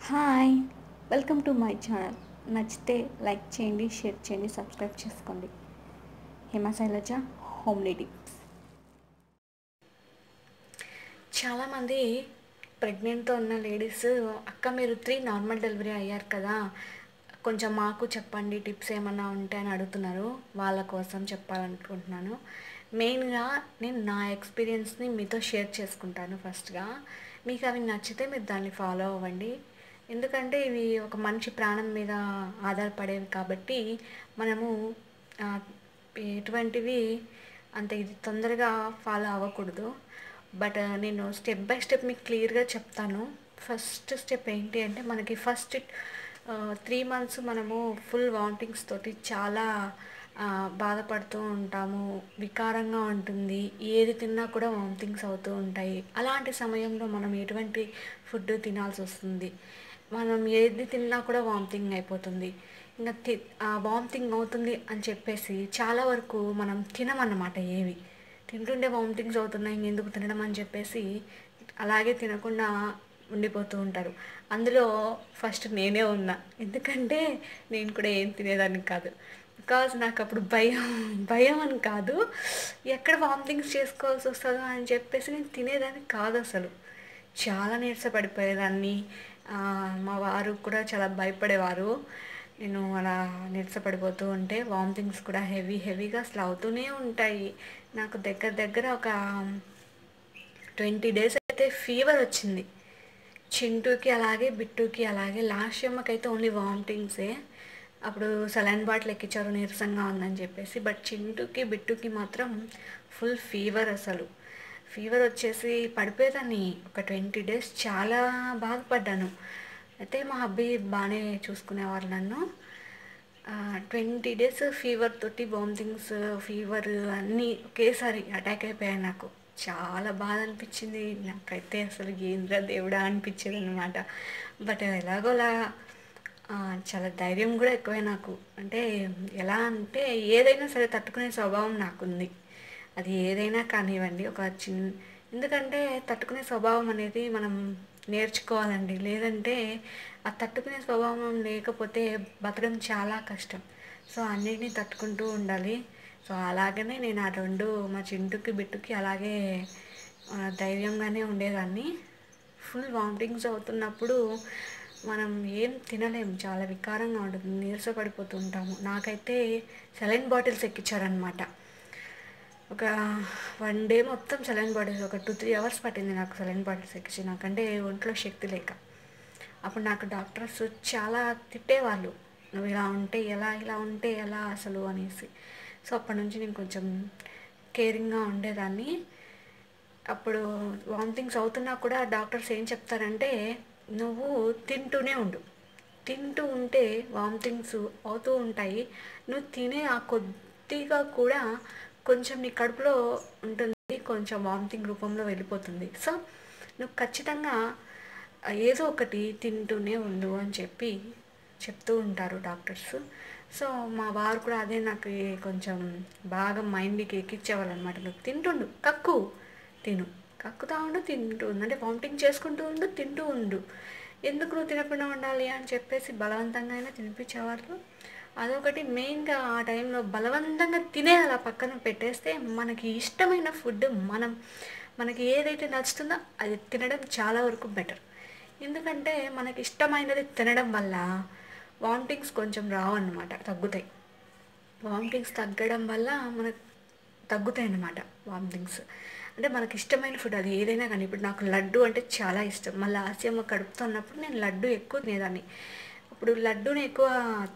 Hi, welcome to my channel. నచ్చితే like చేయండి, share చేయండి, సబ్స్క్రైబ్ చేసుకోండి. Hema Shailaja, homely tips. చాలామంది ప్రెగ్నెంట్తో ఉన్న లేడీస్, అక్క మీరు 3 నార్మల్ డెలివరీ అయ్యారు కదా, కొంచెం మాకు చెప్పండి టిప్స్ ఏమన్నా ఉంటే అని అడుగుతున్నారు. వాళ్ళ కోసం చెప్పాలనుకుంటున్నాను. మెయిన్గా నేను నా ఎక్స్పీరియన్స్ని మీతో షేర్ చేసుకుంటాను. ఫస్ట్గా మీకు అవి నచ్చితే మీరు దాన్ని ఫాలో అవ్వండి. ఎందుకంటే ఇవి ఒక మనిషి ప్రాణం మీద ఆధారపడేవి కాబట్టి మనము ఆ, ఎటువంటివి అంత ఇది తొందరగా ఫాలో అవ్వకూడదు. బట్ నేను స్టెప్ బై స్టెప్ మీకు క్లియర్గా చెప్తాను. ఫస్ట్ స్టెప్ ఏంటి అంటే, మనకి ఫస్ట్ 3 మంత్స్ మనము ఫుల్ వామిటింగ్స్ తోటి చాలా బాధపడుతూ ఉంటాము. వికారంగా ఉంటుంది, ఏది తిన్నా కూడా వామిటింగ్స్ అవుతూ ఉంటాయి. అలాంటి సమయంలో మనం ఎటువంటి ఫుడ్ తినాల్సి వస్తుంది, మనం ఏది తిన్నా కూడా వామిటింగ్ అయిపోతుంది. ఇంకా వామిటింగ్ అవుతుంది అని చెప్పేసి చాలా వరకు మనం తినమన్నమాట. ఏవి తింటుండే వామిటింగ్స్ అవుతున్నాయి, ఇంకెందుకు తినడం అని చెప్పేసి అలాగే తినకుండా ఉండిపోతూ ఉంటారు. అందులో ఫస్ట్ నేనే ఉన్నా. ఎందుకంటే నేను కూడా ఏం తినేదాన్ని కాదు. బికాజ్ నాకు అప్పుడు భయం అని కాదు, ఎక్కడ వామిటింగ్స్ చేసుకోవాల్సి వస్తుందో అని చెప్పేసి నేను తినేదాన్ని కాదు అసలు. చాలా నీరసపడిపోయేదాన్ని. మా వారు కూడా చాలా భయపడేవారు నేను అలా నీరసపడిపోతూ ఉంటే. వామిటింగ్స్ కూడా హెవీగా అసలు అవుతూనే ఉంటాయి. నాకు దగ్గర దగ్గర ఒక 20 days అయితే ఫీవర్ వచ్చింది. చింటూకి అలాగే, బిట్టుకి అలాగే. లాస్ట్ అమ్మకైతే ఓన్లీ వామిటింగ్సే. అప్పుడు సలైన్ బాటిల్ ఎక్కించారు నీరసంగా ఉందని చెప్పేసి. బట్ చింటూకి బిట్టుకి మాత్రం ఫుల్ ఫీవర్. అసలు ఫీవర్ వచ్చేసి పడిపోయేదాన్ని. ఒక 20 days చాలా బాధపడ్డాను. అయితే మా హబ్బీ బాగానే చూసుకునేవారు నన్ను. 20 days ఫీవర్ తోటి వామిటింగ్స్, ఫీవర్ అన్నీ ఒకేసారి అటాక్ అయిపోయాయి నాకు. చాలా బాధ అనిపించింది నాకైతే. అసలు ఏంద్రా దేవుడా అనిపించేది అనమాట. బట్ ఎలాగోలా చాలా ధైర్యం కూడా ఎక్కువే నాకు. అంటే ఎలా అంటే, ఏదైనా సరే తట్టుకునే స్వభావం నాకుంది. అది ఏదైనా కానివ్వండి. ఎందుకంటే తట్టుకునే స్వభావం అనేది మనం నేర్చుకోవాలండి. లేదంటే ఆ తట్టుకునే స్వభావం లేకపోతే బతకడం చాలా కష్టం. సో అన్నిటినీ తట్టుకుంటూ ఉండాలి. సో అలాగనే నేను ఆ రెండు, మా చింటుకి బిట్టుకి అలాగే ధైర్యంగానే ఉండేదాన్ని. ఫుల్ వామిటింగ్స్ అవుతున్నప్పుడు మనం ఏం తినలేము, చాలా వికారంగా ఉంటుంది, నీరసపడిపోతూ ఉంటాము. నాకైతే సెలైన్ బాటిల్స్ ఎక్కించారనమాట. ఒక 1 day మొత్తం సెలైన్ బాటిల్స్, ఒక 2-3 hours పట్టింది నాకు సెలైన్ బాటిల్స్ ఎక్కించి. నాకంటే ఒంట్లో శక్తి లేక. అప్పుడు నాకు డాక్టర్స్ చాలా తిట్టేవాళ్ళు, నువ్వు ఇలా ఉంటే ఎలా, ఇలా ఉంటే ఎలా అసలు అనేసి. సో అప్పటి నుంచి నేను కొంచెం కేరింగ్గా ఉండేదాన్ని. అప్పుడు వామిటింగ్స్ అవుతున్నా కూడా డాక్టర్స్ ఏం చెప్తారంటే, నువ్వు తింటూ ఉంటే వామిటింగ్స్ అవుతూ ఉంటాయి. నువ్వు తినే ఆ కొద్దిగా కూడా కొంచెం నీ కడుపులో ఉంటుంది, కొంచెం వామిటింగ్ రూపంలో వెళ్ళిపోతుంది. సో నువ్వు ఖచ్చితంగా ఏదో ఒకటి తింటూనే ఉండు అని చెప్తూ ఉంటారు డాక్టర్స్. సో మా వారు కూడా అదే నాకు కొంచెం బాగా మైండ్కి ఎక్కించేవాళ్ళు అనమాట. నువ్వు తింటుండు, కక్కుతా ఉండు, తింటూ ఉండు, అంటే వామిటింగ్ చేసుకుంటూ ఉండు, తింటూ ఉండు, ఎందుకు నువ్వు తినకుండా ఉండాలి అని చెప్పేసి బలవంతంగా అయినా తినిపించేవాళ్ళు. అదొకటి మెయిన్గా. ఆ టైంలో బలవంతంగా అలా పక్కన పెట్టేస్తే మనకి ఇష్టమైన ఫుడ్, మనకి ఏదైతే నచ్చుతుందో అది తినడం చాలా వరకు బెటర్. ఎందుకంటే మనకి ఇష్టమైనది తినడం వల్ల వామిటింగ్స్ కొంచెం రావన్నమాట, తగ్గుతాయి. వామిటింగ్స్ తగ్గడం వల్ల మనకు తగ్గుతాయి అన్నమాట వామిటింగ్స్. అంటే మనకి ఇష్టమైన ఫుడ్ అది ఏదైనా కానీ. ఇప్పుడు నాకు లడ్డు అంటే చాలా ఇష్టం. మళ్ళీ ఆసియమ్మ కడుపుతో ఉన్నప్పుడు నేను లడ్డు ఎక్కువ తినేదాన్ని. అప్పుడు లడ్డూని ఎక్కువ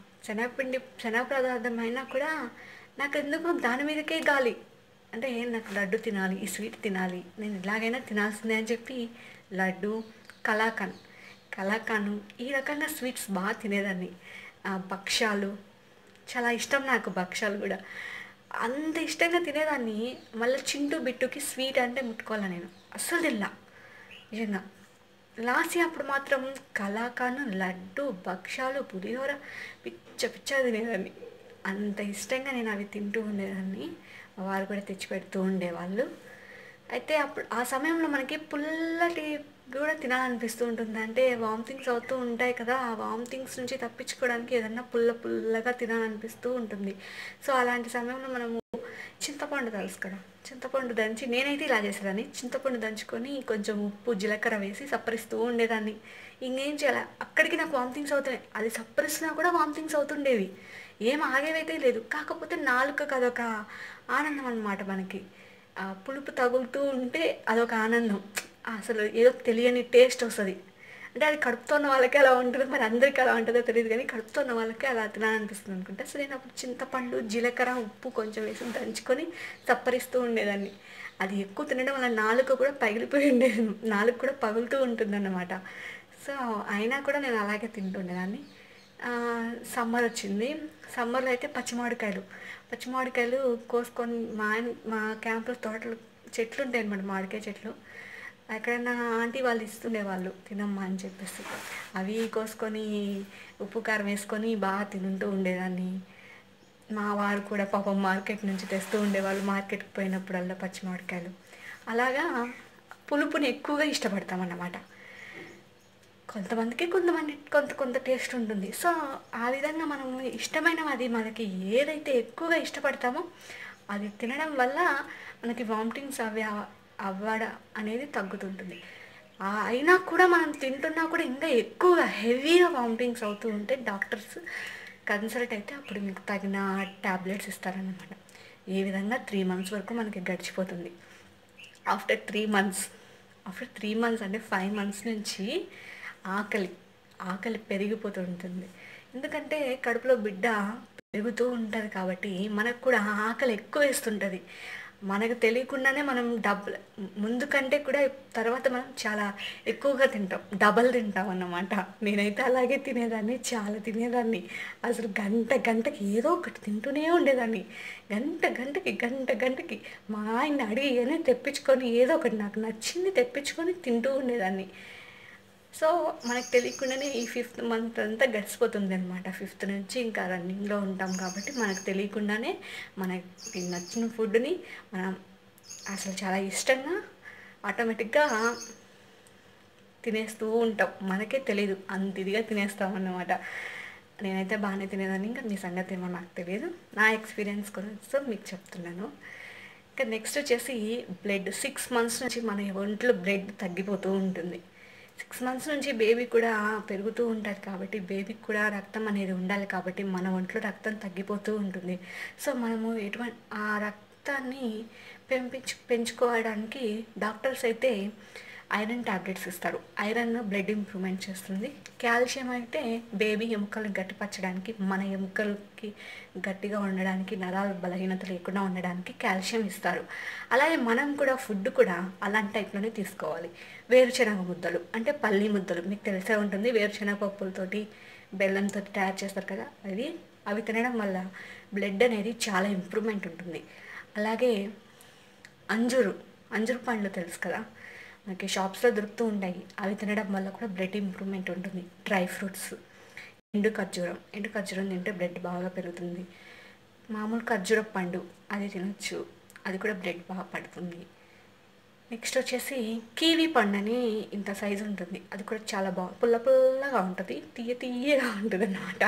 శనగ పదార్థం అయినా కూడా నాకు ఎందుకు దాని మీదకే గాలి. అంటే నాకు లడ్డు తినాలి, ఈ స్వీట్ తినాలి, నేను ఎలాగైనా తినాల్సిందే అని చెప్పి లడ్డు, కలాకాను ఈ రకంగా స్వీట్స్ బాగా తినేదాన్ని. భక్షాలు చాలా ఇష్టం నాకు, భక్షాలు కూడా అంత ఇష్టంగా తినేదాన్ని. మళ్ళీ చింటూ బిట్టుకి స్వీట్ అంటే ముట్టుకోవాలి నేను, అస్సలు తినలా నిజంగా. లాస్ట్ అప్పుడు మాత్రం కలాకాను, లడ్డు, భక్షాలు, పులిహోర పిచ్చ తినేదాన్ని. అంత ఇష్టంగా నేను అవి తింటూ ఉండేదాన్ని. వారు కూడా తెచ్చి పెడుతూ ఉండేవాళ్ళు. అయితే అప్పుడు ఆ సమయంలో మనకి పుల్లటి కూడా తినాలనిపిస్తూ ఉంటుంది. అంటే వామిటింగ్స్ అవుతూ ఉంటాయి కదా! ఆ వామిటింగ్స్ నుంచి తప్పించుకోవడానికి ఏదన్నా పుల్ల పుల్లగా తినాలనిపిస్తూ ఉంటుంది. సో, అలాంటి సమయంలో మనము చింతపండు తెలుసు కదా! చింతపండు దంచి నేనైతే ఇలా చేసేదాన్ని. చింతపండు దంచుకొని కొంచెం ఉప్పు, జీలకర్ర వేసి సప్పరిస్తూ ఉండేదాన్ని. ఇంకేం చేయాల అక్కడికి నాకు వామిటింగ్స్ అవుతున్నాయి. అది సప్పరిస్తున్నా కూడా వామిటింగ్స్ అవుతుండేవి. ఏం ఆగేవైతే లేదు. కాకపోతే నాలుకకి అదొక ఆనందం అనమాట మనకి. పులుపు తగులుతూ ఉంటే అదొక ఆనందం. అసలు ఏదో తెలియని టేస్ట్ వస్తది. అంటే అది కడుపుతో ఉన్న వాళ్ళకి అలా ఉంటదో మరి అందరికి అలా ఉంటదో తెలీదు గానీ, కడుపుతో ఉన్న వాళ్ళకి అలా తినాలనిపిస్తుంది అనుకుంటా. సో, నేనప్పుడు చింతపండు, జీలకర్ర, ఉప్పు కొంచెం వేసి దంచుకొని సప్పరిస్తూ ఉండేదాన్ని. అది ఎక్కువ తినడం వల్ల నాలుక కూడా పగిలిపోయి ఉండేది. నాలుక కూడా పగులుతూ ఉంటుందన్నమాట. సో, అయినా కూడా నేను అలాగే తింటుండేదాన్ని. సమ్మర్ వచ్చింది. సమ్మర్‌లో అయితే పచ్చి మామిడికాయలు. పచ్చి మామిడికాయలు కోసుకొని మా క్యాంప్‌లో తోటలు చెట్లుంటాయన్నమాట మామిడికాయ చెట్లు. ఎక్కడన్నా ఆంటీ వాళ్ళు ఇస్తుండేవాళ్ళు తినమ్మా అని చెప్పేసి. అవి కోసుకొని ఉప్పు, కారం వేసుకొని బాగా తింటూ ఉండేదాన్ని. మా వారు కూడా పాపం మార్కెట్ నుంచి తెస్తూ ఉండేవాళ్ళు మార్కెట్‌కి పోయినప్పుడల్లా పచ్చి మామిడికాయలు. అలాగా పులుపుని ఎక్కువగా ఇష్టపడతామన్నమాట. కొంతమందికి కొంత కొంత టేస్ట్ ఉంటుంది. సో, ఆ విధంగా మనము ఇష్టమైనది మనకి ఏదైతే ఎక్కువగా ఇష్టపడతామో అది తినడం వల్ల మనకి వామిటింగ్స్ అవ్వడం అనేది తగ్గుతుంటుంది. అయినా కూడా మనం తింటున్నా కూడా ఇంకా ఎక్కువగా హెవీగా వామిటింగ్స్ అవుతూ ఉంటే డాక్టర్స్ కన్సల్ట్ అయితే అప్పుడు మీకు తగిన టాబ్లెట్స్ ఇస్తారనమాట. ఈ విధంగా 3 మంత్స్ వరకు మనకి గడిచిపోతుంది. ఆఫ్టర్ 3 మంత్స్ ఆఫ్టర్ 3 మంత్స్ అంటే 5 మంత్స్ నుంచి ఆకలి ఆకలి పెరిగిపోతూ ఉంటుంది. ఎందుకంటే కడుపులో బిడ్డ పెరుగుతూ ఉంటుంది కాబట్టి మనకు కూడా ఆకలి ఎక్కువ వేస్తుంటుంది. మనకు తెలియకుండానే మనం ముందు కంటే కూడా తర్వాత మనం చాలా ఎక్కువగా తింటాం. డబల్ తింటాం అన్నమాట. నేనైతే అలాగే తినేదాన్ని. చాలా తినేదాన్ని. అసలు గంటకి ఏదో ఒకటి తింటూనే ఉండేదాన్ని. గంటకి మా ఆయన్ని అడిగి తెప్పించుకొని ఏదో ఒకటి నాకు నచ్చింది తెప్పించుకొని తింటూ ఉండేదాన్ని. సో, మనకు తెలియకుండానే ఈ 5th మంత్ అంతా గడిచిపోతుందనమాట. 5th నుంచి ఇంకా రన్నింగ్‌లో ఉంటాం కాబట్టి మనకు తెలియకుండానే మనకి నచ్చిన ఫుడ్‌ని మనం అసలు చాలా ఇష్టంగా ఆటోమేటిక్‌గా తినేస్తూ ఉంటాం. మనకే తెలీదు. అంత ఇదిగా తినేస్తామన్నమాట. నేనైతే బాగానే తినేదాన్ని. ఇంకా మీ సంగతి ఏమో నాకు తెలియదు. నా ఎక్స్‌పీరియన్స్ గురించి మీకు చెప్తున్నాను. ఇంకా నెక్స్ట్ వచ్చేసి బ్లడ్ 6 మంత్స్ నుంచి మన ఒంట్లో బ్లడ్ తగ్గిపోతూ ఉంటుంది. 6 మంత్స్ నుంచి బేబీ కూడా పెరుగుతూ ఉంటుంది కాబట్టి బేబీకి కూడా రక్తం అనేది ఉండాలి కాబట్టి మన ఒంట్లో రక్తం తగ్గిపోతూ ఉంటుంది. సో, మనము ఆ రక్తాన్ని పెంచుకోవడానికి డాక్టర్స్ అయితే ఐరన్ టాబ్లెట్స్ ఇస్తారు. ఐరన్ బ్లడ్ ఇంప్రూవ్మెంట్ చేస్తుంది. కాల్షియం అయితే బేబీ ఎముకలను గట్టిపరచడానికి మన ఎముకలకి గట్టిగా ఉండడానికి నరాలు బలహీనత లేకుండా ఉండడానికి కాల్షియం ఇస్తారు. అలాగే మనం కూడా ఫుడ్ కూడా అలాంటి టైప్లోనే తీసుకోవాలి. వేరుశనగ ముద్దలు అంటే పల్లి ముద్దలు మీకు తెలిసే ఉంటుంది. వేరుశనగ పప్పులతోటి బెల్లంతో తయారు చేస్తారు కదా అవి తినడం వల్ల బ్లడ్ అనేది చాలా ఇంప్రూవ్మెంట్ ఉంటుంది. అలాగే అంజూరు పండ్లు తెలుసు కదా, మనకి షాప్స్లో దొరుకుతూ ఉంటాయి. అవి తినడం వల్ల కూడా బ్లడ్ ఇంప్రూవ్మెంట్ ఉంటుంది. డ్రై ఫ్రూట్స్, ఎండు ఖర్జూరం తింటే బ్లడ్ బాగా పెరుగుతుంది. మామూలు ఖర్జూర పండు అది తినొచ్చు, అది కూడా బ్లడ్ బాగా పడుతుంది. నెక్స్ట్ వచ్చేసి కీవీ పండు అని ఇంత సైజు ఉంటుంది. అది కూడా చాలా పుల్లగా ఉంటుంది, తీయగా ఉంటుంది అన్నమాట.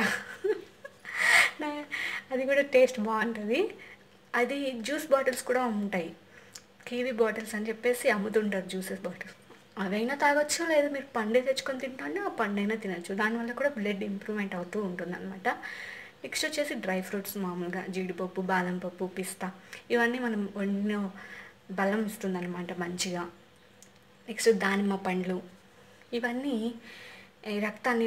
అది కూడా టేస్ట్ బాగుంటుంది. అది జ్యూస్ బాటిల్స్ కూడా ఉంటాయి. కీవీ బాటిల్స్ అని చెప్పేసి అమ్ముతుంటారు జ్యూసెస్ బాటిల్స్. అవైనా తాగొచ్చు, లేదా మీరు పండే తెచ్చుకొని తింటుంటే ఆ పండైనా తినచ్చు. దానివల్ల కూడా బ్లడ్ ఇంప్రూవ్మెంట్ అవుతూ ఉంటుంది అనమాట. నెక్స్ట్ వచ్చేసి డ్రై ఫ్రూట్స్, మామూలుగా జీడిపప్పు, బాదం పప్పు, పిస్తా, ఇవన్నీ మనం ఎన్నో బలం ఇస్తుందన్నమాట మంచిగా. నెక్స్ట్ దానిమ్మ పండ్లు, ఇవన్నీ రక్తాన్ని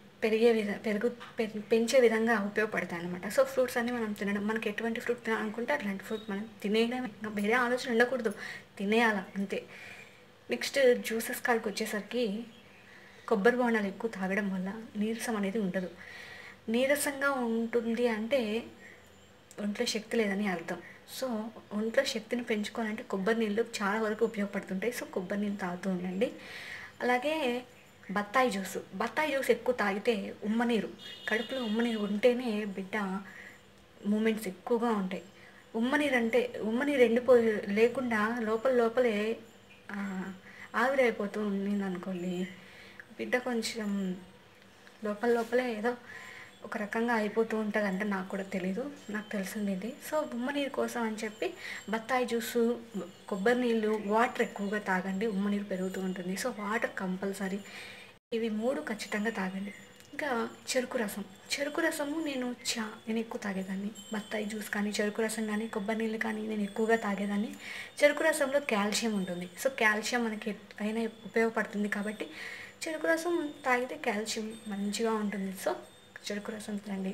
పెంచే విధంగా ఉపయోగపడతాయి అనమాట. సో, ఫ్రూట్స్ అన్నీ మనం తినడం, మనకి ఎటువంటి ఫ్రూట్ తినాలనుకుంటే అట్లాంటి ఫ్రూట్ మనం తినేయడమే. వేరే ఆలోచన ఉండకూడదు, తినేయాల అంతే. నెక్స్ట్ జ్యూసెస్ కాడికి వచ్చేసరికి కొబ్బరి బోండాలు ఎక్కువ తాగడం వల్ల నీరసం అనేది ఉండదు. నీరసంగా ఉంటుంది అంటే ఒంట్లో శక్తి లేదని అర్థం. సో, ఒంట్లో శక్తిని పెంచుకోవాలంటే కొబ్బరి నీళ్ళు చాలా వరకు ఉపయోగపడుతుంటాయి. సో, కొబ్బరి నీళ్ళు తాగుతూ ఉండండి. అలాగే బత్తాయి జ్యూస్ ఎక్కువ తాగితే కడుపులో ఉమ్మనీరు ఉంటేనే బిడ్డ మూమెంట్స్ ఎక్కువగా ఉంటాయి. ఉమ్మనీరు ఎండిపోయి లేకుండా లోపలే ఆవిరైపోతూ ఉండిందనుకోండి, బిడ్డ కొంచెం లోపల లోపలే ఏదో ఒక రకంగా అయిపోతూ ఉంటుందంటే నాకు కూడా తెలీదు, నాకు తెలిసింది ఇది. సో ఉమ్మ నీరు కోసం అని చెప్పి బత్తాయి జ్యూసు, కొబ్బరి నీళ్ళు, వాటర్ ఎక్కువగా తాగండి, ఉమ్మ నీరు పెరుగుతూ ఉంటుంది. సో వాటర్ కంపల్సరీ, ఇవి 3 ఖచ్చితంగా తాగండి. ఇంకా చెరుకు రసం, చెరుకు రసము నేను ఎక్కువ తాగేదాన్ని. బత్తాయి జ్యూస్ కానీ, చెరుకు రసం కానీ, కొబ్బరి నీళ్ళు కానీ నేను ఎక్కువగా తాగేదాన్ని. చెరుకు రసంలో కాల్షియం ఉంటుంది. సో కాల్షియం మనకి అయినా ఉపయోగపడుతుంది కాబట్టి చెరుకు రసం తాగితే కాల్షియం మంచిగా ఉంటుంది. సో చెరుకు రసం తినండి.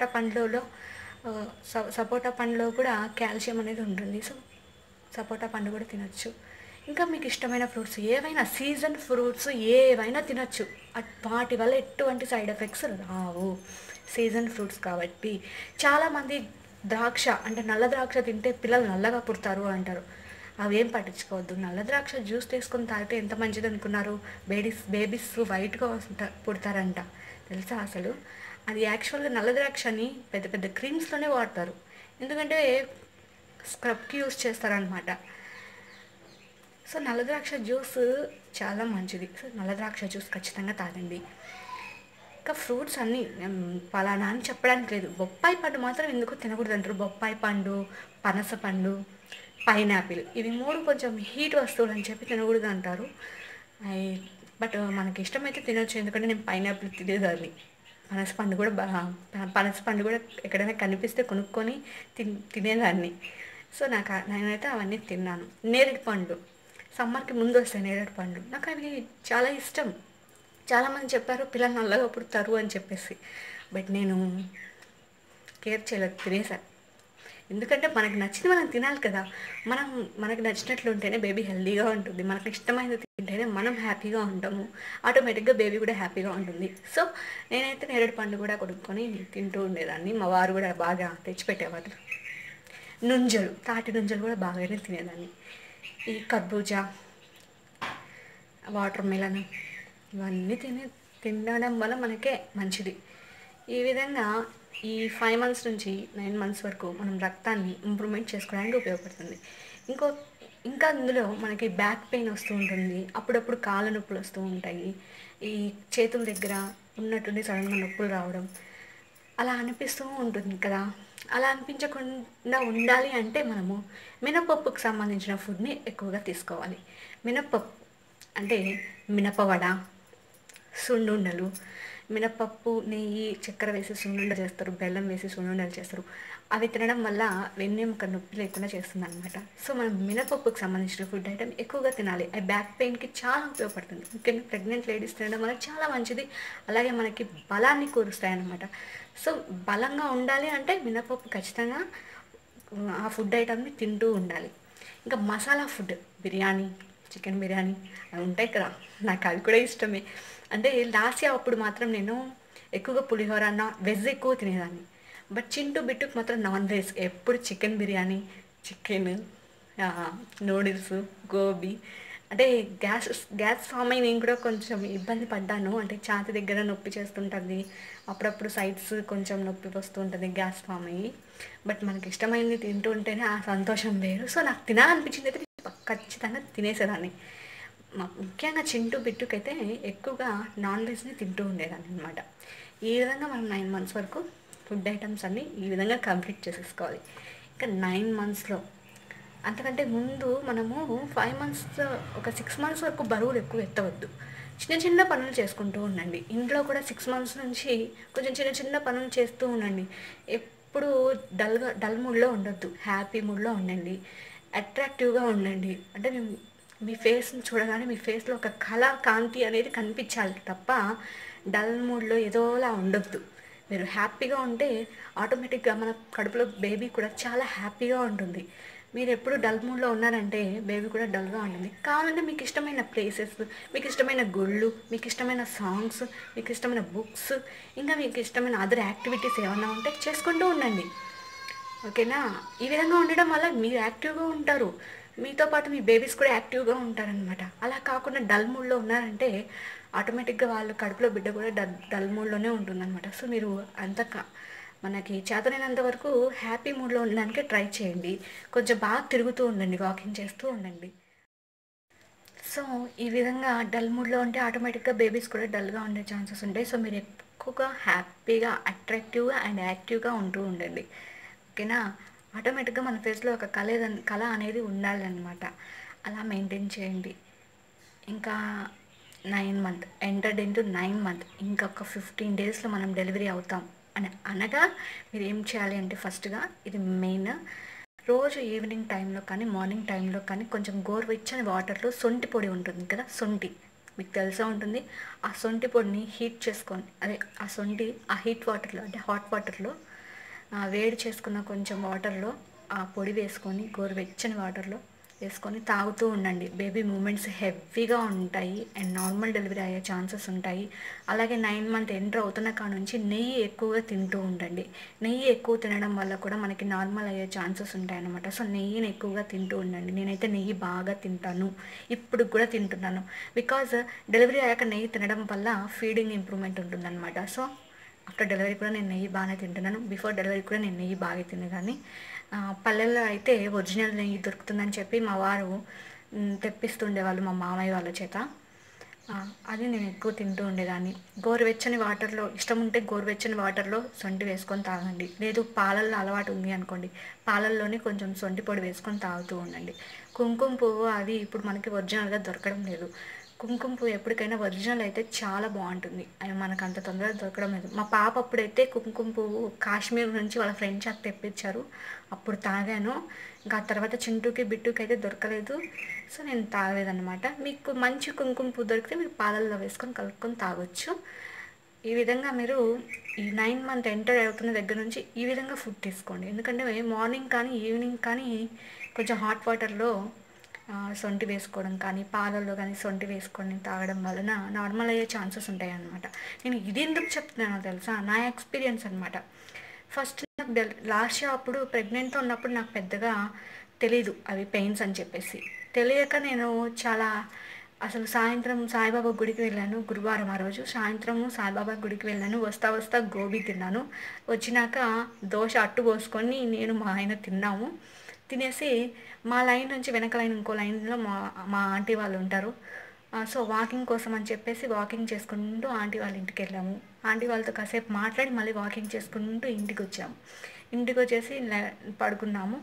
సపోటా పండులో కూడా కాల్షియం అనేది ఉంటుంది. సో సపోటా పండు కూడా తినొచ్చు. ఇంకా మీకు ఇష్టమైన ఫ్రూట్స్ ఏవైనా, సీజన్ ఫ్రూట్స్ ఏవైనా తినొచ్చు. వాటి వల్ల ఎటువంటి సైడ్ ఎఫెక్ట్స్ రావు, సీజన్ ఫ్రూట్స్ కాబట్టి. చాలామంది ద్రాక్ష అంటే నల్ల ద్రాక్ష తింటే పిల్లలు నల్లగా పుడతారు అంటారు. అవేం పట్టించుకోవద్దు. నల్ల ద్రాక్ష జ్యూస్ తీసుకొని తాగితే ఎంత మంచిది అనుకున్నారు. బేబీస్ వైట్గా పుడతారంట, తెలుసా అసలు? అది యాక్చువల్గా నల్ల ద్రాక్షని పెద్ద పెద్ద క్రీమ్స్లోనే వాడతారు, ఎందుకంటే స్క్రబ్కి యూస్ చేస్తారనమాట. సో నల్ల ద్రాక్ష జ్యూస్ చాలా మంచిది. సో నల్ల ద్రాక్ష జ్యూస్ ఖచ్చితంగా తాగండి. ఇంకా ఫ్రూట్స్ అన్నీ పలానా అని చెప్పడానికి లేదు. బొప్పాయి పండు మాత్రం ఎందుకో తినకూడదు అంటారు. బొప్పాయి పండు, పనస పండు, పైనాపిల్, ఇవి 3 కొంచెం హీట్ వస్తువులు అని చెప్పి తినకూడదు అంటారు. బట్ మనకి ఇష్టమైతే తినొచ్చు, ఎందుకంటే నేను పైనాపిల్ తినేదాన్ని. పనస పండు కూడా ఎక్కడైనా కనిపిస్తే కొనుక్కొని తినేదాన్ని. సో నేనైతే అవన్నీ తిన్నాను. నేరేడు పండు, సమ్మర్కి ముందు వస్తాయి నేరేడు పండు, నాకు అవి చాలా ఇష్టం. చాలామంది చెప్పారు పిల్లలు నల్లగా పుడతారు అని చెప్పేసి, బట్ నేను కేర్ చేయలేదు, తినేసాను. ఎందుకంటే మనకు నచ్చింది మనం తినాలి కదా. మనకు నచ్చినట్లు ఉంటేనే బేబీ హెల్తీగా ఉంటుంది. మనకు ఇష్టమైనది తింటేనే మనం హ్యాపీగా ఉంటాము, ఆటోమేటిక్గా బేబీ కూడా హ్యాపీగా ఉంటుంది. సో నేనైతే నేరేడు పండు కూడా కొనుక్కొని తింటూ ఉండేదాన్ని. మా వారు కూడా బాగా తెచ్చిపెట్టేవారు. తాటి నుంజలు కూడా బాగానే తినేదాన్ని. ఈ కర్బూజా, వాటర్ మెలన్, ఇవన్నీ తినడం వల్ల మనకే మంచిది. ఈ విధంగా ఈ 5 months నుంచి 9 months వరకు మనం రక్తాన్ని ఇంప్రూవ్మెంట్ చేసుకోవడానికి ఉపయోగపడుతుంది. ఇంకా అందులో మనకి బ్యాక్ పెయిన్ వస్తూ ఉంటుంది, అప్పుడప్పుడు కాళ్ళ నొప్పులు వస్తూ ఉంటాయి, ఈ చేతుల దగ్గర ఉన్నట్టుండి సడన్గా నొప్పులు రావడం అలా అనిపిస్తూ ఉంటుంది కదా. అలా అనిపించకుండా ఉండాలి అంటే మనము మినపప్పుకు సంబంధించిన ఫుడ్ని ఎక్కువగా తీసుకోవాలి. మినపప్పు అంటే మినపవడ, సున్నుండలు, మినపప్పు, నెయ్యి, చక్కెర వేసి సున్నుండ చేస్తారు, బెల్లం వేసి సున్నుండలు చేస్తారు. అవి తినడం వల్ల వెన్నెముక నొప్పి లేకుండా చేస్తుంది అనమాట. సో మనం మినపప్పుకు సంబంధించిన ఫుడ్ ఐటమ్ ఎక్కువగా తినాలి. అది బ్యాక్ పెయిన్కి చాలా ఉపయోగపడుతుంది. ముఖ్యంగా ప్రెగ్నెంట్ లేడీస్ తినడం వల్ల చాలా మంచిది. అలాగే మనకి బలాన్ని కూరుస్తాయి అన్నమాట. సో బలంగా ఉండాలి అంటే మినపప్పు ఖచ్చితంగా ఆ ఫుడ్ ఐటమ్ని తింటూ ఉండాలి. ఇంకా మసాలా ఫుడ్, బిర్యానీ, చికెన్ బిర్యానీ అవి ఉంటాయి కదా, నాకు అవి కూడా ఇష్టమే. అంటే లాస్ట్ ఇయర్ అప్పుడు మాత్రం నేను ఎక్కువగా పులిహోర, వెజ్ ఎక్కువ తినేదాన్ని. బట్ చింటూ బిట్టుకు మాత్రం నాన్ వెజ్, ఎప్పుడు chicken biryani, chicken, noodles, gobi. అంటే గ్యాస్ ఫామ్ అయి నేను కూడా కొంచెం ఇబ్బంది పడ్డాను. అంటే ఛాతీ దగ్గర నొప్పి చేస్తుంటుంది, అప్పుడప్పుడు సైడ్స్ కొంచెం నొప్పి వస్తూ ఉంటుంది గ్యాస్ ఫామ్ అయ్యి. బట్ మనకి ఇష్టమైనది తింటూ ఉంటేనే ఆ సంతోషం వేరు. సో నాకు తినాలనిపించింది అయితే ఖచ్చితంగా తినేసేదాన్ని. ముఖ్యంగా చింటూ బిట్టుకైతే ఎక్కువగా నాన్ వెజ్ని తింటూ ఉండేదాన్ని అనమాట. ఈ విధంగా మనం 9 months వరకు ఫుడ్ ఐటమ్స్ అన్నీ ఈ విధంగా కంప్లీట్ చేసేసుకోవాలి. ఇంకా 9 monthsలో, అంతకంటే ముందు మనము 5 months, ఒక 6 months వరకు బరువులు ఎక్కువ ఎత్తవద్దు. చిన్న చిన్న పనులు చేసుకుంటూ ఉండండి. ఇంట్లో కూడా 6 months నుంచి కొంచెం చిన్న చిన్న పనులు చేస్తూ ఉండండి. ఎప్పుడు డల్ మూడ్లో ఉండొద్దు, హ్యాపీ మూడ్లో ఉండండి, అట్రాక్టివ్గా ఉండండి. అంటే మీ ఫేస్ని చూడగానే మీ ఫేస్లో ఒక కాంతి అనేది కనిపించాలి తప్ప డల్ మూడ్లో ఏదోలా ఉండొద్దు. మీరు హ్యాపీగా ఉంటే ఆటోమేటిక్గా మన కడుపులో బేబీ కూడా చాలా హ్యాపీగా ఉంటుంది. మీరు ఎప్పుడు డల్ మూడ్లో ఉన్నారంటే బేబీ కూడా డల్గా ఉంటుంది. కావాలంటే మీకు ఇష్టమైన ప్లేసెస్, మీకు ఇష్టమైన గుళ్ళు, మీకు ఇష్టమైన సాంగ్స్, మీకు ఇష్టమైన బుక్స్, ఇంకా మీకు ఇష్టమైన అదర్ యాక్టివిటీస్ ఏమన్నా ఉంటే చేసుకుంటూ ఉండండి. ఓకేనా? ఈ విధంగా ఉండడం వల్ల మీరు యాక్టివ్గా ఉంటారు, మీతో పాటు మీ బేబీస్ కూడా యాక్టివ్గా ఉంటారనమాట. అలా కాకుండా డల్ మూడ్లో ఉన్నారంటే ఆటోమేటిక్గా వాళ్ళ కడుపులో బిడ్డ కూడా డల్ మూడ్లోనే ఉంటుందన్నమాట. సో మీరు మనకి చేతనైనంత వరకు హ్యాపీ మూడ్లో ఉండడానికి ట్రై చేయండి. కొంచెం బాగా తిరుగుతూ ఉండండి, వాకింగ్ చేస్తూ ఉండండి. సో, ఈ విధంగా డల్ మూడ్‌లో ఉంటే ఆటోమేటిక్‌గా బేబీస్ కూడా డల్‌గా ఉండే ఛాన్సెస్ ఉంటాయి. సో, మీరు ఎక్కువగా హ్యాపీగా, అట్రాక్టివ్‌గా అండ్ యాక్టివ్‌గా ఉంటూ ఉండండి. ఓకేనా? ఆటోమేటిక్‌గా మన ఫేస్‌లో ఒక కళ అనేది ఉండాలనమాట. అలా మెయింటైన్ చేయండి. ఇంకా 9 మంత్ ఎంటర్డ్ ఇంటూ 9 మంత్ ఇంకొక 15 డేస్‌లో మనం డెలివరీ అవుతాం అనగా మీరు ఏం చేయాలి అంటే ఫస్ట్‌గా ఇది మెయిన్ రోజు ఈవినింగ్ టైంలో కానీ మార్నింగ్ టైంలో కానీ కొంచెం గోరువెచ్చని వాటర్లో సొంటి పొడి ఉంటుంది కదా, సొంటి మీకు తెలిసే ఉంటుంది. ఆ సొంటి పొడిని హీట్ చేసుకొని అదే ఆ సొంటి ఆ హీట్ వాటర్లో అంటే హాట్ వాటర్లో వేడి చేసుకున్న కొంచెం వాటర్లో ఆ పొడి వేసుకొని గోరువెచ్చని వాటర్లో వేసుకొని తాగుతూ ఉండండి. బేబీ మూమెంట్స్ హెవీగా ఉంటాయి అండ్ నార్మల్ డెలివరీ అయ్యే ఛాన్సెస్ ఉంటాయి. అలాగే 9 మంత్ ఎంటర్ అవుతున్న కాడ నుంచి నెయ్యి ఎక్కువగా తింటూ ఉండండి. నెయ్యి ఎక్కువ తినడం వల్ల కూడా మనకి నార్మల్ అయ్యే ఛాన్సెస్ ఉంటాయన్నమాట. సో నెయ్యిని ఎక్కువగా తింటూ ఉండండి. నేనైతే నెయ్యి బాగా తింటాను. ఇప్పుడు కూడా తింటున్నాను. బికాజ్ డెలివరీ అయ్యాక నెయ్యి తినడం వల్ల ఫీడింగ్ ఇంప్రూవ్మెంట్ ఉంటుందన్నమాట. సో ఆఫ్టర్ డెలివరీ కూడా నేను నెయ్యి బాగానే తింటున్నాను. బిఫోర్ డెలివరీ కూడా నేను నెయ్యి బాగా తినేదాన్ని. పల్లెల్లో అయితే ఒరిజినల్ నెయ్యి దొరుకుతుందని చెప్పి మా వారు తెప్పిస్తుండేవాళ్ళు మా మామయ్య వాళ్ళ చేత. అది నేను ఎక్కువ తింటూ ఉండేదాన్ని. గోరువెచ్చని వాటర్లో ఇష్టం ఉంటే గోరువెచ్చని వాటర్లో సొంటి వేసుకొని తాగండి. లేదు పాలల్లో అలవాటు ఉంది అనుకోండి, పాలల్లోనే కొంచెం సొంటి పొడి వేసుకొని తాగుతూ ఉండండి. కుంకుమ పువ్వు అది ఇప్పుడు మనకి ఒరిజినల్గా దొరకడం లేదు. కుంకుమ పువ్వు ఎప్పటికైనా ఒరిజినల్ అయితే చాలా బాగుంటుంది. అది మనకు అంత తొందరగా దొరకడం లేదు. మా పాప అప్పుడైతే కుంకుమ పువ్వు కాశ్మీర్ నుంచి వాళ్ళ ఫ్రెండ్ చేత తెప్పించారు. అప్పుడు తాగాను. ఇంకా ఆ తర్వాత చింటూకి బిట్టుకి అయితే దొరకలేదు. సో నేను తాగలేదన్నమాట. మీకు మంచి కుంకుమ పువ్వు దొరికితే మీరు పాలల్లో వేసుకొని కలుపుకొని తాగొచ్చు. ఈ విధంగా మీరు ఈ 9 మంత్ ఎంటర్ అవుతున్న దగ్గర నుంచి ఈ విధంగా ఫుడ్ తీసుకోండి. ఎందుకంటే మార్నింగ్ కానీ ఈవినింగ్ కానీ కొంచెం హాట్ వాటర్లో సొంటి వేసుకోవడం కానీ పాలల్లో కానీ సొంటి వేసుకొని తాగడం వలన నార్మల్ అయ్యే ఛాన్సెస్ ఉంటాయి అన్నమాట. నేను ఇది ఎందుకు చెప్తున్నానో తెలుసా, నా ఎక్స్పీరియన్స్ అనమాట. ఫస్ట్ నాకు లాస్ట్ ఇయర్ అప్పుడు ప్రెగ్నెంట్తో ఉన్నప్పుడు నాకు పెద్దగా తెలీదు అవి పెయిన్స్ అని చెప్పేసి. తెలియక నేను చాలా అసలు సాయంత్రం సాయిబాబా గుడికి వెళ్ళాను. గురువారం ఆ రోజు సాయంత్రము సాయిబాబా గుడికి వెళ్ళాను. వస్తా వస్తా గోబీ తిన్నాను. వచ్చినాక దోశ అట్టు పోసుకొని నేను మా ఆయన తిన్నాము. తినేసి మా లైన్ నుంచి వెనక లైన్ ఇంకో లైన్లో మా మా ఆంటీ వాళ్ళు ఉంటారు. సో వాకింగ్ కోసం అని చెప్పేసి వాకింగ్ చేసుకుంటూ ఆంటీ వాళ్ళ ఇంటికి వెళ్ళాము. ఆంటీ వాళ్ళతో కాసేపు మాట్లాడి మళ్ళీ వాకింగ్ చేసుకుంటూ ఇంటికి వచ్చాము. ఇంటికి వచ్చేసి పడుకున్నాము.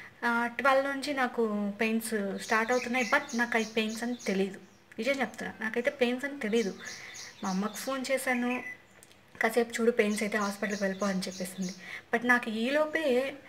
12 నుంచి నాకు పెయిన్స్ స్టార్ట్ అవుతున్నాయి. బట్ నాకు అవి పెయిన్స్ అని తెలీదు. నిజం చెప్తున్నా, నాకైతే పెయిన్స్ అని తెలీదు. మా అమ్మకు ఫోన్ చేశాను. కాసేపు చూడు పెయిన్స్ అయితే హాస్పిటల్కి వెళ్ళిపో అని చెప్పేసింది. బట్ నాకు ఈలోపే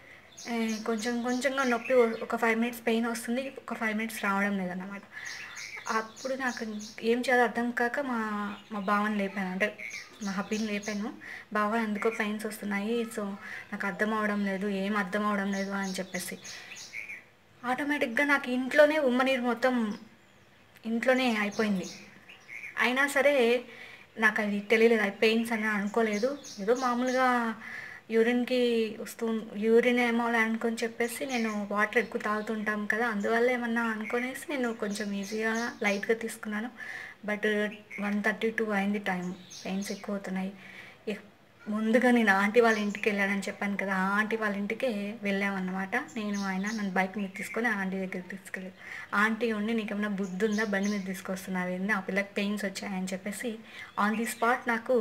కొంచెం కొంచెంగా నొప్పి ఒక 5 మినిట్స్ పెయిన్ వస్తుంది. ఒక 5 మినిట్స్ రావడం లేదన్నమాట. అప్పుడు నాకు ఏం చేయాలో అర్థం కాక మా మా బావని లేపాను. అంటే మా హబ్బీని లేపాను. బావ ఎందుకో పెయిన్స్ వస్తున్నాయి, సో నాకు అర్థం అవడం లేదు, ఏం అర్థం అవడం లేదు అని చెప్పేసి ఆటోమేటిక్గా నాకు ఇంట్లోనే ఉమ్మనీరు మొత్తం ఇంట్లోనే అయిపోయింది. అయినా సరే నాకు అది తెలియలేదు, అది పెయిన్స్ అని అనుకోలేదు. ఏదో మామూలుగా యూరిన్కి వస్తూ యూరిన్ ఏమో అనుకొని చెప్పేసి నేను వాటర్ ఎక్కువ తాగుతుంటాం కదా, అందువల్ల ఏమన్నా అనుకునేసి నేను కొంచెం ఈజీగా లైట్గా తీసుకున్నాను. బట్ 1:32 అయింది టైం. పెయిన్స్ ఎక్కువ అవుతున్నాయి. ముందుగా నేను ఆంటీ వాళ్ళ ఇంటికి వెళ్ళానని చెప్పాను కదా, ఆ ఆంటీ వాళ్ళ ఇంటికి వెళ్ళామన్నమాట. నేను ఆయన నన్ను బైక్ మీద తీసుకొని ఆంటీ దగ్గరికి తీసుకెళ్ళాను. ఆంటీ ఉండి నీకేమైనా బుద్ధి ఉందా, బండి మీద తీసుకొస్తున్నావు ఏంది, ఆ పిల్లకి పెయిన్స్ వచ్చాయని చెప్పేసి ఆన్ ది స్పాట్ నాకు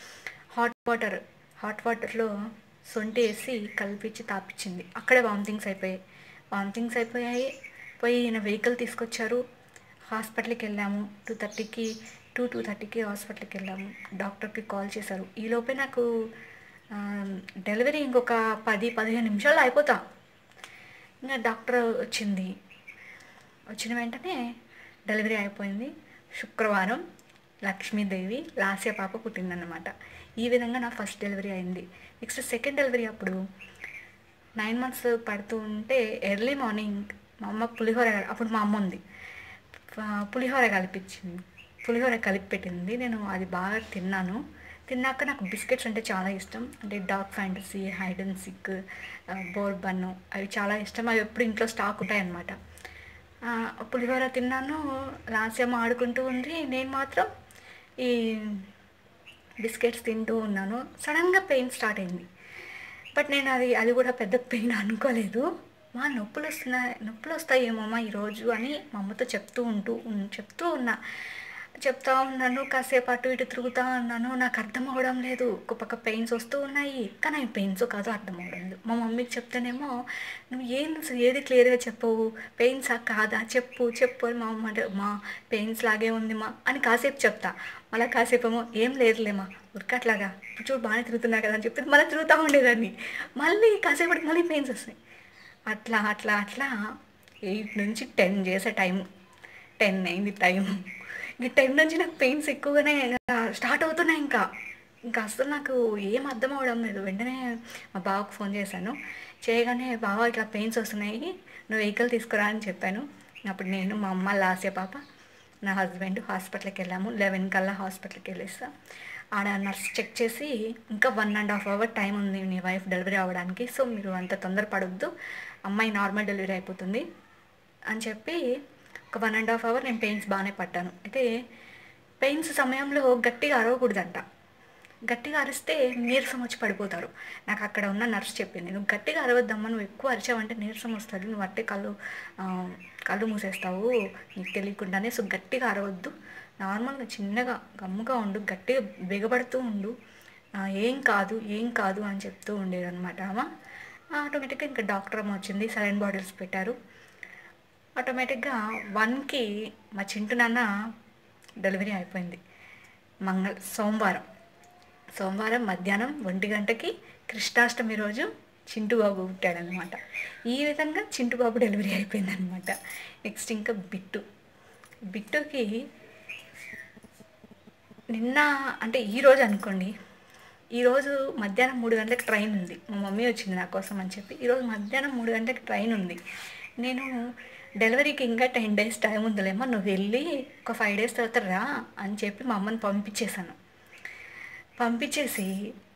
హాట్ వాటర్లో సొంటి వేసి కలిపించి తాపించింది. అక్కడే వామిటింగ్స్ అయిపోయాయి. పోయి ఈయన వెహికల్ తీసుకొచ్చారు. హాస్పిటల్కి వెళ్ళాము. 2:30కి హాస్పిటల్కి వెళ్ళాము. డాక్టర్కి కాల్ చేశారు. ఈలోపే నాకు డెలివరీ ఇంకొక 10-15 నిమిషాల్లో అయిపోతా. ఇంకా డాక్టర్ వచ్చిన వెంటనే డెలివరీ అయిపోయింది. శుక్రవారం లక్ష్మీదేవి లాస్య పాప పుట్టిందన్నమాట. ఈ విధంగా నా ఫస్ట్ డెలివరీ అయింది. నెక్స్ట్ సెకండ్ డెలివరీ అప్పుడు 9 మంత్స్ పడుతూ ఉంటే ఎర్లీ మార్నింగ్ మా అమ్మ పులిహోర, అప్పుడు మా అమ్మ ఉంది, పులిహోర కలిపి పెట్టింది. నేను అది బాగా తిన్నాను. తిన్నాక నాకు బిస్కెట్స్ అంటే చాలా ఇష్టం. అంటే dark fantasy, hide and seek, bourbon అవి చాలా ఇష్టం. అవి ఎప్పుడు ఇంట్లో స్టాక్ ఉంటాయన్నమాట. పులిహోర తిన్నాను. లాస్యమ్మ ఆడుకుంటూ ఉంది, నేను మాత్రం ఈ బిస్కెట్స్ తింటూ ఉన్నాను. సడన్గా పెయిన్ స్టార్ట్ అయింది. బట్ నేను అది కూడా పెద్ద పెయిన్ అనుకోలేదు. మా నొప్పులు వస్తాయేమోమ్మా ఈరోజు అని మా అమ్మతో చెప్తూ చెప్తా ఉన్నాను. కాసేపు అటు ఇటు తిరుగుతూ ఉన్నాను. నాకు అర్థం అవ్వడం లేదు. ఒక పక్క పెయిన్స్ వస్తూ ఉన్నాయి, కానీ అవి పెయిన్స్ కాదో అర్థం అవ్వడం లేదు. మా మమ్మీకి చెప్తేనేమో నువ్వు ఏది క్లియర్గా చెప్పవు, పెయిన్సా కాదా చెప్పు చెప్పు అని మా అమ్మ మా పెయిన్స్ లాగే ఉంది మా అని కాసేపు చెప్తా. మళ్ళీ కాసేపు ఏమో ఏం లేదులేమా ఉరకట్లాగా చూడు బాగానే తిరుగుతున్నా కదా అని చెప్పి మళ్ళీ తిరుగుతూ ఉండేదాన్ని. మళ్ళీ కాసేపటికి మళ్ళీ పెయిన్స్ వస్తాయి. అట్లా అట్లా అట్లా 8 నుంచి 10 చేసే టైం. 10 అయింది టైం. ఇంక 10 నుంచి నాకు పెయిన్స్ ఎక్కువగానే స్టార్ట్ అవుతున్నాయి. ఇంకా అసలు నాకు ఏం అర్థం అవ్వడం లేదు. వెంటనే మా బావకు ఫోన్ చేశాను. చేయగానే బావ ఇట్లా పెయిన్స్ వస్తున్నాయి, నువ్వు వెహికల్ తీసుకురా అని చెప్పాను. అప్పుడు నేను, మా అమ్మ, లాస్య పాప, నా హస్బెండ్ హాస్పిటల్కి వెళ్ళాము. 11 కల్లా హాస్పిటల్కి వెళ్ళేస్తా. ఆడ నర్స్ చెక్ చేసి ఇంకా 1.5 అవర్ టైం ఉంది నీ వైఫ్ డెలివరీ అవ్వడానికి, సో మీరు అంత తొందరపడొద్దు, అమ్మాయి నార్మల్ డెలివరీ అయిపోతుంది అని చెప్పి ఒక 1.5 అవర్ నేను పెయిన్స్ బాగానే పట్టాను. అయితే పెయిన్స్ సమయంలో గట్టిగా అరవకూడదంట. గట్టిగా అరిస్తే నీరసం వచ్చి పడిపోతారు. నాకు అక్కడ ఉన్న నర్స్ చెప్పింది, నువ్వు గట్టిగా అరవద్దమ్మా, నువ్వు ఎక్కువ అరిచావంటే నీరసం వస్తుంది, నువ్వు అట్టే కళ్ళు మూసేస్తావు నీకు తెలియకుండానే, సో గట్టిగా అరవద్దు, నార్మల్గా చిన్నగా గమ్ముగా ఉండు, గట్టిగా బిగబడుతూ ఉండు, ఏం కాదు అని చెప్తూ ఉండేదన్నమాట ఆమె. ఆటోమేటిక్గా ఇంకా డాక్టర్ అమ్మ వచ్చింది, సలైన్ బాటిల్స్ పెట్టారు. ఆటోమేటిక్గా 1కి మా చింటూ నాన్న డెలివరీ అయిపోయింది. సోమవారం మధ్యాహ్నం 1 గంటకి కృష్ణాష్టమి రోజు చింటుబాబు పుట్టాడనమాట. ఈ విధంగా చింటుబాబు డెలివరీ అయిపోయిందనమాట. నెక్స్ట్ ఇంకా బిట్టుకి నిన్న అంటే ఈరోజు అనుకోండి, ఈరోజు మధ్యాహ్నం 3 గంటలకు ట్రైన్ ఉంది. మా మమ్మీ వచ్చింది నా కోసం అని చెప్పి ఈరోజు మధ్యాహ్నం 3 గంటలకు ట్రైన్ ఉంది. నేను డెలివరీకి ఇంకా 10 డేస్ టైం ఉందిలేమో, నువ్వు వెళ్ళి ఒక 5 డేస్ తర్వాత రా అని చెప్పి మా అమ్మని పంపించేసి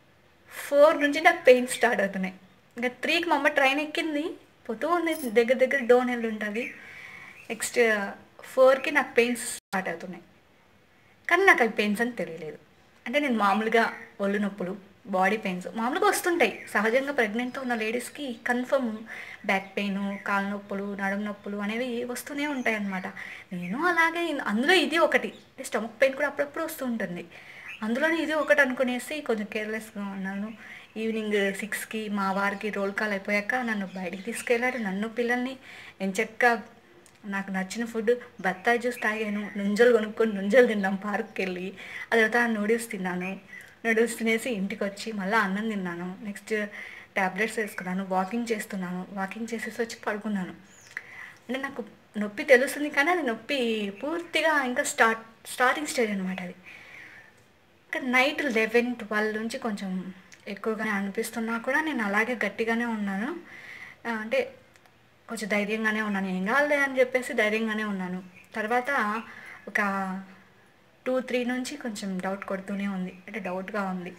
4 నుంచి నాకు పెయిన్ స్టార్ట్ అవుతున్నాయి. ఇంకా 3కి మా అమ్మ ట్రైన్ ఎక్కింది, పోతూ ఉంది, దగ్గర డోనెల్ ఉంటుంది. నెక్స్ట్ 4కి నాకు పెయిన్స్ స్టార్ట్ అవుతున్నాయి. కానీ నాకు అవి పెయిన్స్ అని తెలియలేదు. అంటే నేను మామూలుగా ఒళ్ళు నొప్పులు, బాడీ పెయిన్స్ మామూలుగా వస్తుంటాయి సహజంగా. ప్రెగ్నెంట్తో ఉన్న లేడీస్కి కన్ఫర్మ్ బ్యాక్ పెయిన్, కాళ్ళ నొప్పులు, నడుము నొప్పులు అనేవి వస్తూనే ఉంటాయి అన్నమాట. నేను అలాగే అందులో ఇది ఒకటి, స్టమక్ పెయిన్ కూడా అప్పుడప్పుడు వస్తూ ఉంటుంది. అందులోనే ఇది ఒకటి అనుకునేసి కొంచెం కేర్లెస్గా ఉన్నాను. ఈవినింగ్ 6కి మా వారికి రోల్ కాల్ అయిపోయాక నన్ను బయటికి తీసుకెళ్ళారు, నన్ను పిల్లల్ని. ఎంచక్కా నాకు నచ్చిన ఫుడ్ బత్తాయి జ్యూస్ తాగాను, నుంజలు తిన్నాం పార్క్కి వెళ్ళి. ఆ తర్వాత నూడిల్స్ తిన్నాను. నూడిల్స్ తినేసి ఇంటికి వచ్చి మళ్ళీ అన్నం తిన్నాను. నెక్స్ట్ ట్యాబ్లెట్స్ వేసుకున్నాను, వాకింగ్ చేసేసి వచ్చి పడుకున్నాను. అంటే నాకు నొప్పి తెలుస్తుంది, కానీ అది నొప్పి పూర్తిగా ఇంకా స్టార్టింగ్ స్టేజ్ అనమాట అది. ఇంకా నైట్ 11-12 నుంచి కొంచెం ఎక్కువగానే అనిపిస్తున్నా కూడా నేను అలాగే గట్టిగానే ఉన్నాను. అంటే కొంచెం ధైర్యంగానే ఉన్నాను, ఏం కాదులే అని చెప్పేసి ధైర్యంగానే ఉన్నాను. తర్వాత ఒక 2-3 నుంచి కొంచెం డౌట్ కొడుతూనే ఉంది, అంటే డౌట్గా ఉంది,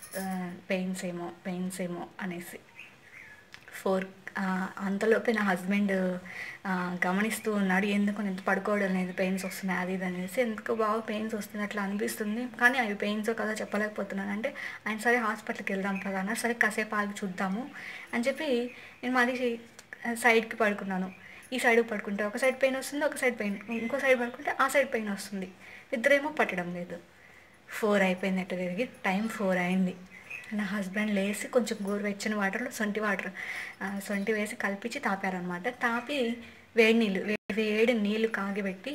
పెయిన్స్ ఏమో అనేసి. 4 అంతలోపే నా హస్బెండ్ గమనిస్తూ ఉన్నాడు, ఎందుకు నేను పడుకోవడం లేదు, పెయిన్స్ వస్తున్నాయి అది ఇది అనేసి. ఎందుకు బాగా పెయిన్స్ వస్తుంది అట్లా అనిపిస్తుంది, కానీ అవి పెయిన్స్ కదా చెప్పలేకపోతున్నాను అంటే, ఆయన సరే హాస్పిటల్కి వెళ్దాం కదా అన్నారు. సరే కాసేపు ఆగి చూద్దాము అని చెప్పి నేను మాది సైడ్కి పడుకున్నాను. ఈ సైడ్ పడుకుంటే ఒక సైడ్ పెయిన్ వస్తుంది, ఒక సైడ్ పెయిన్, ఇంకో సైడ్ పడుకుంటే ఆ సైడ్ పెయిన్ వస్తుంది. నిద్రేమో పట్టడం లేదు. 4 అయిపోయింది, అట్ట తిరిగి టైం 4 అయింది. నా హస్బెండ్ లేచి కొంచెం గోరువెచ్చని వాటర్లో సొంటి వేసి కలిపించి తాపారనమాట. తాపి వేడి నీళ్ళు కాగబెట్టి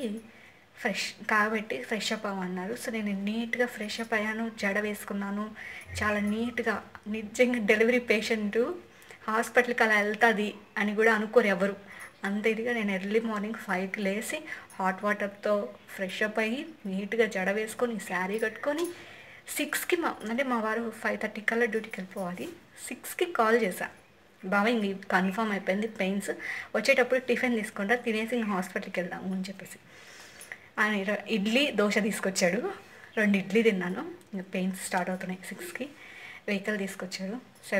ఫ్రెష్ అప్ అవ్వమన్నారు. సో నేను నీట్గా ఫ్రెష్ అప్ అయ్యాను, జడ వేసుకున్నాను, చాలా నీట్గా. నిజంగా డెలివరీ పేషెంట్ హాస్పిటల్కి అలా వెళ్తుంది అని కూడా అనుకోరు ఎవరు. అంత ఇదిగా నేను ఎర్లీ మార్నింగ్ 5కి లేచి హాట్ వాటర్తో ఫ్రెష్ అప్ అయ్యి నీట్గా జడ వేసుకొని శారీ కట్టుకొని 6కి అంటే మా వారు 5:30 కల్లా డ్యూటీకి వెళ్ళిపోవాలి. 6కి కాల్ చేశా, బాబా ఇంక కన్ఫర్మ్ అయిపోయింది పెయిన్స్, వచ్చేటప్పుడు టిఫిన్ తీసుకుంటా, తినేసి ఇంక హాస్పిటల్కి వెళ్దాము అని చెప్పేసి ఆయన ఇడ్లీ దోశ తీసుకొచ్చాడు. 2 ఇడ్లీ తిన్నాను. ఇంకా పెయిన్స్ స్టార్ట్ అవుతున్నాయి. 6కి వెహికల్ తీసుకొచ్చారు.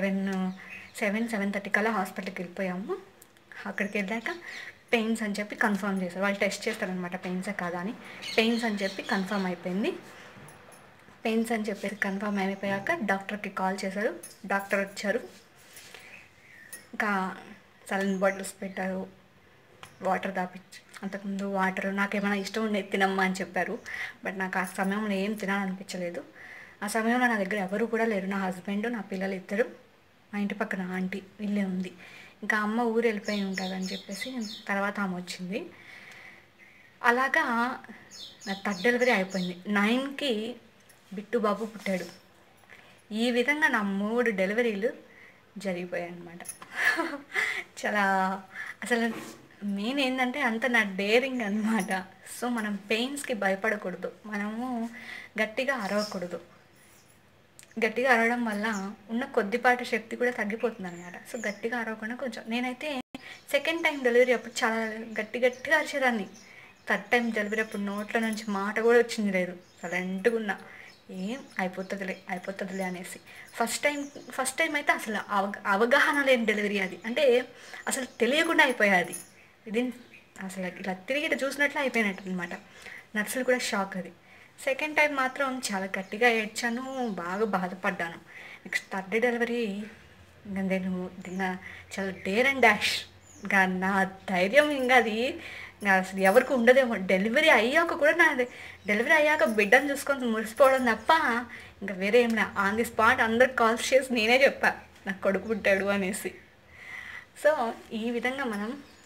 7:30 కల్లా హాస్పిటల్కి వెళ్ళిపోయాము. అక్కడికి వెళ్ళాక పెయిన్స్ అని చెప్పి కన్ఫర్మ్ చేశారు. వాళ్ళు టెస్ట్ చేస్తారనమాట పెయిన్సే కాదా అని. పెయిన్స్ అని చెప్పి కన్ఫర్మ్ అయిపోయింది. పెయిన్స్ అని చెప్పేసి కన్ఫర్మ్ అయిపోయాక డాక్టర్కి కాల్ చేశారు. డాక్టర్ వచ్చారు. ఇంకా సలన్ బాటిల్స్ పెట్టారు, వాటర్ తాపించి, అంతకుముందు వాటర్ నాకేమైనా ఇష్టం ఉండేది తినమ్మా అని చెప్పారు. బట్ నాకు ఆ సమయంలో ఏం తినాలనిపించలేదు. ఆ సమయంలో నా దగ్గర ఎవరు కూడా లేరు. నా హస్బెండ్, నా పిల్లలు ఇద్దరు, మా ఇంటి పక్కన ఆంటీ వీళ్ళే ఉంది. ఇంకా అమ్మ ఊరు వెళ్ళిపోయి ఉంటుందని చెప్పేసి తర్వాత ఆమె వచ్చింది. అలాగా నా థర్డ్ డెలివరీ అయిపోయింది. 9కి బిట్టు బాబు పుట్టాడు. ఈ విధంగా నా 3 డెలివరీలు జరిగిపోయాయి అన్నమాట. చాలా అసలు మెయిన్ ఏంటంటే అంత నా డేరింగ్ అనమాట. సో మనం పెయిన్స్కి భయపడకూడదు, మనము గట్టిగా అరవకూడదు. గట్టిగా అరవడం వల్ల ఉన్న కొద్దిపాటి శక్తి కూడా తగ్గిపోతుంది అనమాట. సో గట్టిగా అరవకుండా కొంచెం, నేనైతే సెకండ్ టైం డెలివరీ అప్పుడు చాలా గట్టిగా అరిచేదాన్ని. థర్డ్ టైం డెలివరీ అప్పుడు నోట్ల నుంచి మాట కూడా వచ్చింది లేదు, సైలెంట్గా ఉన్నా, ఏం అయిపోతుందిలే అనేసి. ఫస్ట్ టైం అయితే అసలు అవగాహన లేని డెలివరీ అది. అంటే అసలు తెలియకుండా అయిపోయాది. ఇది అసలు ఇలా తిరిగి ఇట్లా చూసినట్లు అయిపోయినట్టు అనమాట. నర్సులు కూడా షాక్ అది. సెకండ్ టైం మాత్రం చాలా గట్టిగా ఏడ్చాను, బాగా బాధపడ్డాను. నెక్స్ట్ థర్డ్ డెలివరీ ఇంకా నేను ఇంకా చాలా డేర్ అండ్ డాష్, ఇంకా నా ధైర్యం ఇంకా అది ఇంకా అసలు ఎవరికి ఉండదేమో. డెలివరీ అయ్యాక కూడా డెలివరీ అయ్యాక బిడ్డను చూసుకొని మురిసిపోవడం తప్ప ఇంకా వేరే ఏం లే. ఆన్ ది స్పాట్ అందరికి కాల్స్ చేసి నేనే చెప్పా నాకు కొడుకు పుట్టాడు అనేసి. సో ఈ విధంగా మనం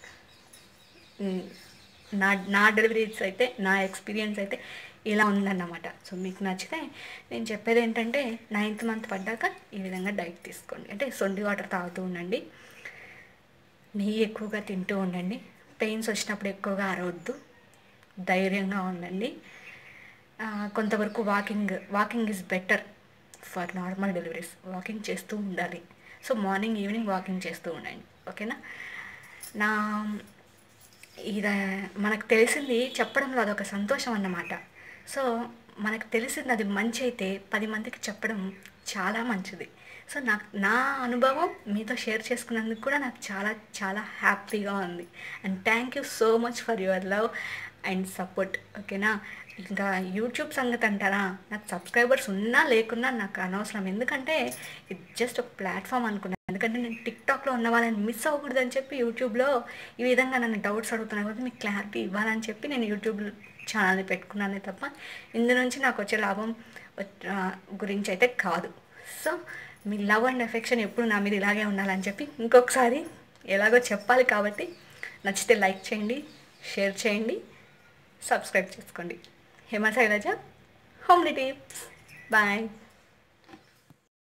నా డెలివరీస్ అయితే, నా ఎక్స్పీరియన్స్ అయితే ఇలా ఉందన్నమాట. సో మీకు నచ్చితే నేను చెప్పేది ఏంటంటే 9th మంత్ పడ్డాక ఈ విధంగా డైట్ తీసుకోండి. అంటే సొంటి వాటర్ తాగుతూ ఉండండి, నెయ్యి ఎక్కువగా తింటూ ఉండండి, పెయిన్స్ వచ్చినప్పుడు ఎక్కువగా అరవద్దు, ధైర్యంగా ఉండండి. కొంతవరకు walking is better for normal deliveries. Walking చేస్తూ ఉండాలి. సో మార్నింగ్ ఈవినింగ్ వాకింగ్ చేస్తూ ఉండండి, ఓకేనా. నా ఇది మనకు తెలిసింది చెప్పడంలో అదొక సంతోషం అన్నమాట. సో మనకు తెలిసింది అది మంచి అయితే 10 మందికి చెప్పడం చాలా మంచిది. సో నా అనుభవం మీతో షేర్ చేసుకున్నందుకు కూడా నాకు చాలా చాలా హ్యాపీగా ఉంది. And thank you so much for your love and support, ఓకేనా. ఇంకా యూట్యూబ్ సంగతి అంటారా, నాకు సబ్స్క్రైబర్స్ ఉన్నా లేకున్నా నాకు అనవసరం. ఎందుకంటే ఇది జస్ట్ ఒక ప్లాట్ఫామ్ అనుకున్నాను. ఎందుకంటే నేను టిక్టాక్లో ఉన్న వాళ్ళని మిస్ అవ్వకూడదని చెప్పి యూట్యూబ్లో ఈ విధంగా నన్ను డౌట్స్ అడుగుతున్నాను కాబట్టి మీకు క్లారిటీ ఇవ్వాలని చెప్పి నేను యూట్యూబ్ ఛానల్ని పెట్టుకున్నానే తప్ప ఇందు నుంచి నాకు వచ్చే లాభం గురించి అయితే కాదు. సో మీ లవ్ అండ్ ఎఫెక్షన్ ఎప్పుడు నా మీద ఇలాగే ఉండాలని చెప్పి ఇంకొకసారి ఎలాగో చెప్పాలి కాబట్టి నచ్చితే లైక్ చేయండి, షేర్ చేయండి, సబ్స్క్రైబ్ చేసుకోండి. Hema Shailaja homely tips. Bye.